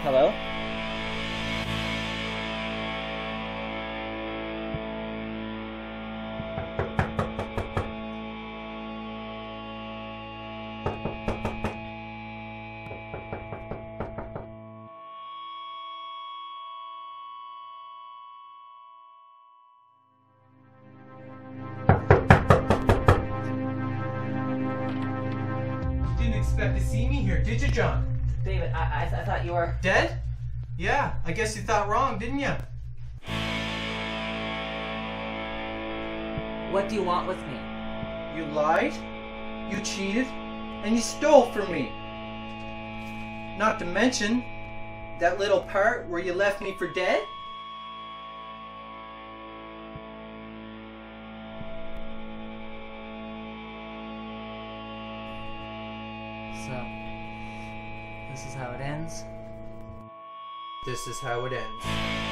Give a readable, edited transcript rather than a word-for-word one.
Hello? Didn't expect to see me here, did you, John? David, I thought you were... Dead? Yeah, I guess you thought wrong, didn't you? What do you want with me? You lied, you cheated, and you stole from me. Not to mention that little part where you left me for dead. So, this is how it ends? This is how it ends.